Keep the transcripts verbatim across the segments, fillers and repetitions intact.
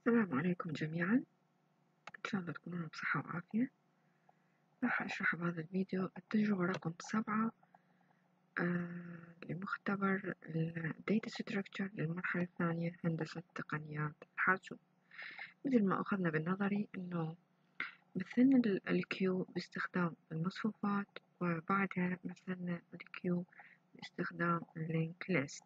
السلام عليكم جميعا، إن شاء الله تكونون بصحة وعافية. راح أشرح بهذا الفيديو التجربة رقم سبعة آه لمختبر ال Data Structure للمرحلة الثانية هندسة تقنيات الحاسوب. مثل ما أخذنا بالنظري إنه مثلنا ال Q باستخدام المصفوفات، وبعدها مثلنا ال Q باستخدام ال Linked List،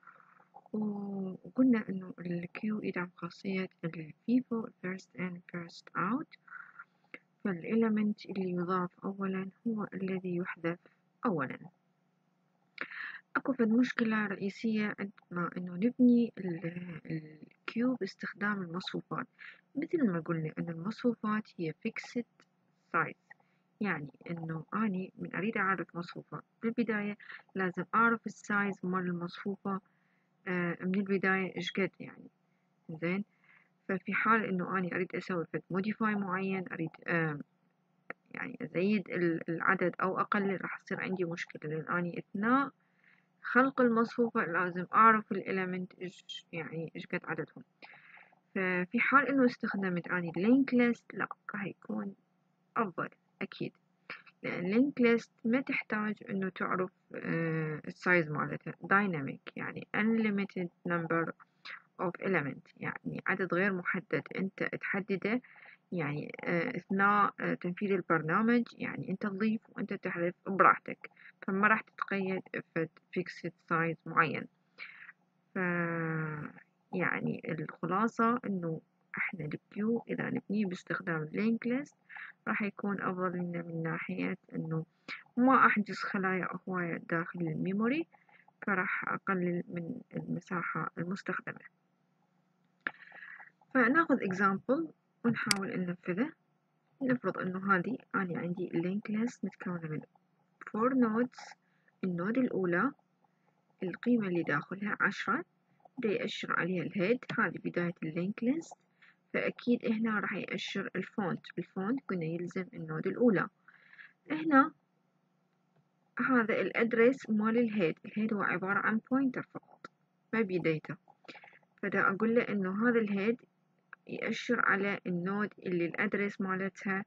وقلنا إنه ال Q يدعم خاصية ال FIFO First In First Out، فالإلمنت اللي يضاف أولا هو الذي يحذف أولا. أكو فد مشكلة رئيسية عندما إنه نبني الكيو باستخدام المصفوفات. مثل ما قلنا إن المصفوفات هي fixed size، يعني إنه أني من أريد أعرف مصفوفة بالبداية لازم أعرف السايز مال المصفوفة آه من البداية إيش قد، يعني زين. ففي حال إنه أني أريد أسوي فد modify معين، أريد آه يعني أزيد العدد أو أقلل، راح تصير عندي مشكلة، لأن أني أثناء خلق المصفوفة لازم أعرف الإلمنت إيش يعني إيش قد عددهم. ففي حال إنه استخدمت أني linked list لا، راح يكون أفضل أكيد، لأن linked list ما تحتاج إنه تعرف آه السايز مالتها dynamic، يعني unlimited number of element، يعني عدد غير محدد أنت تحدده، يعني أثناء تنفيذ البرنامج، يعني أنت تضيف وأنت تحذف براحتك، فما راح تتقيد في fixed size معين. ف يعني الخلاصة إنه إحنا الكيو إذا نبنيه باستخدام linked list راح يكون أفضل لنا من ناحية إنه ما أحجز خلايا هواية داخل الميموري، فراح أقلل من المساحة المستخدمة. فناخذ example ونحاول ننفذه. نفرض إنه هذه أنا عندي linked list متكونة من four nodes. النود الأولى القيمة اللي داخلها عشرة، دا يأشر عليها الهيد، هذه بداية linked list، فأكيد هنا راح يأشر الفونت. الفونت قلنا يلزم النود الأولى. هنا هذا الأدرس مال الهيد، الهيد هو عبارة عن pointer فقط ما بي داتا، فدا أقول له إنه هذا الهيد يأشر على النود اللي الأدرس مالتها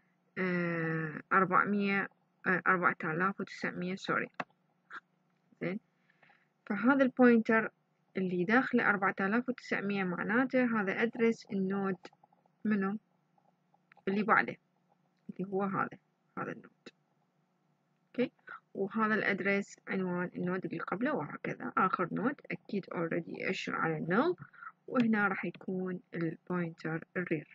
أربعمية أربعة آلاف وتسعمية سوري زين. فهذا البوينتر اللي داخله أربعة آلاف وتسعمية معناته هذا أدرس النود منو اللي بعده اللي هو هذا هذا النود، اوكي، وهذا الأدرس عنوان النود اللي قبله، وهكذا آخر نود أكيد already يأشر على النل، وهنا راح يكون البوينتر الرير.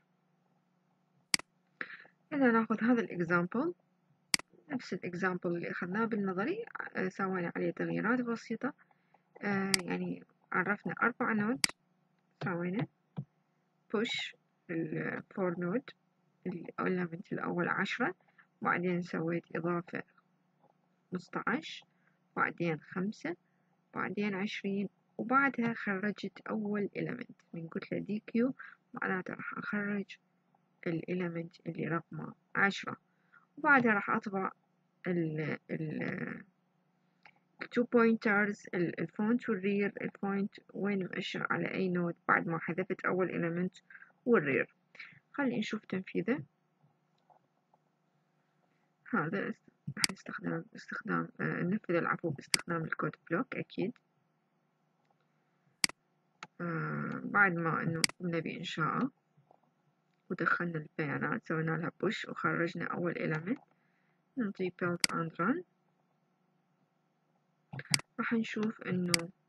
إذا ناخذ هذا الإكزامبل نفس الإكزامبل اللي أخذناه بالنظري، سوينا عليه تغييرات بسيطة. آه يعني عرفنا أربع نود، سوينا push الفور نود الإلمنت الأول عشرة، وبعدين سويت إضافة خمسطعش، بعدين خمسة، بعدين عشرين، وبعدها خرجت أول إلمنت من قلت له دي كيو، معناته راح أخرج الإلمنت اللي رقمه عشرة، وبعدها راح أطبع ال ال two pointers الفونت والرير. الفونت وين مأشر على أي نود بعد ما حذفت أول element، والرير. خلي نشوف تنفيذه. هذا راح نستخدم استخدام آه ننفذ العفو باستخدام الكود بلوك أكيد. آه بعد ما إنه قمنا بإنشاءه ودخلنا البيانات، سوينا لها push وخرجنا أول element، نعطي build and run. راح نشوف إنه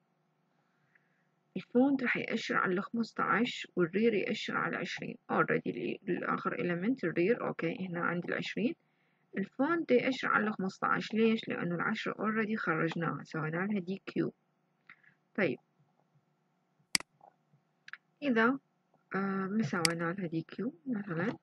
الفونت راح يأشر على خمسطعش والرير يأشر على عشرين. already الآخر element الرير أوكي، هنا عندي العشرين. الفونت يأشر على خمسطعش، ليش؟ لأنه العشرة already خرجناها، سوينا لها دي كيو. طيب إذا آه ما سوينا لها دي كيو مثلا،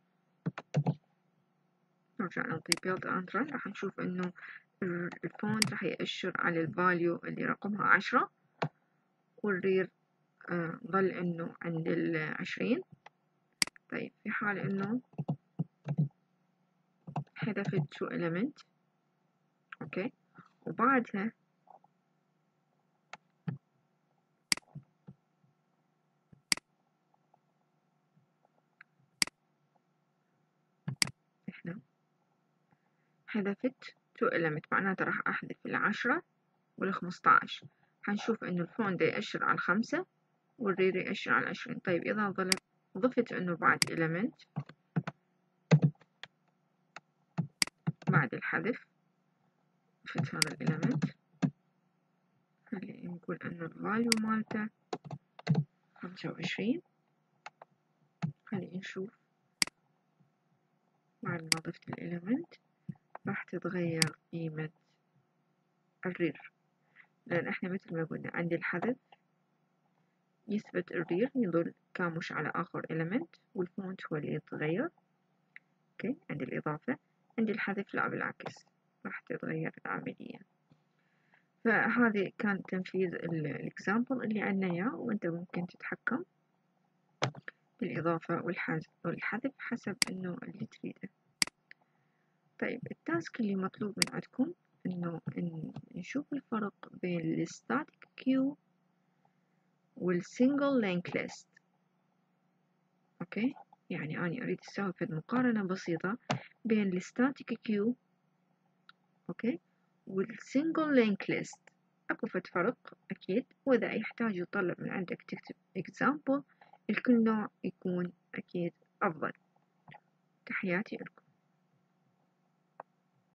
نرجع نعطي build and run، راح نشوف إنه الفونت راح يأشر على الفاليو اللي رقمها عشرة، والرير آه ظل إنه عند العشرين. طيب في حال إنه حذفت شو element اوكي، وبعدها حذفت تو element، معناته راح أحذف العشرة والخمسطعش. هنشوف إنه الفون دا يأشر على الخمسة والرير يأشر على العشرين. طيب إذا ضلت ضفت إنه بعد element بعد الحذف ضفت هذا الإيلمنت، خلينا نقول إنه الفاليو مالته خمسة وعشرين. خلينا نشوف بعد ما ضفت الإيلمنت راح تتغير قيمة الرير، لأن إحنا مثل ما قلنا عندي الحذف يثبت الرير يظل كامش على آخر إيلمنت، والفونت هو اللي يتغير. أوكي، عندي الإضافة، عندي الحذف لا بالعكس راح تتغير العملية. فهذه كان تنفيذ الإكزامبل اللي عنا إياه، وأنت ممكن تتحكم بالإضافة والحذف حسب إنه اللي تريده. طيب التاسك اللي مطلوب من عندكم إنه إن نشوف الفرق بين الستاتيك كيو والسنجل لينك ليست. أوكي، يعني أنا أريد أسوي في مقارنة بسيطة بين الستاتيك كيو أوكي والسنجل لينك ليست. أكو فد فرق أكيد، وإذا يحتاج يطلب من عندك تكتب example، الكل نوع يكون أكيد أفضل. تحياتي لكم.